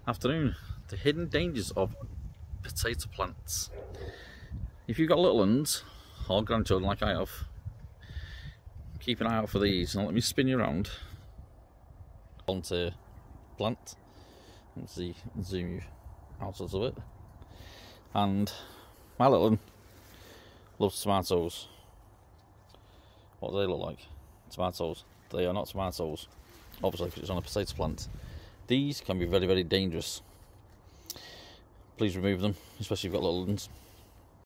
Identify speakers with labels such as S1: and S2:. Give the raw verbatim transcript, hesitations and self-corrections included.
S1: Afternoon. The hidden dangers of potato plants. If you've got little ones or grandchildren like I have, keep an eye out for these. Now let me spin you around onto plant and see zoom you out a little bit. And my little one loves tomatoes. What do they look like? Tomatoes. They are not tomatoes, obviously, because it's on a potato plant. These can be very, very dangerous. Please remove them, especially if you've got little ones.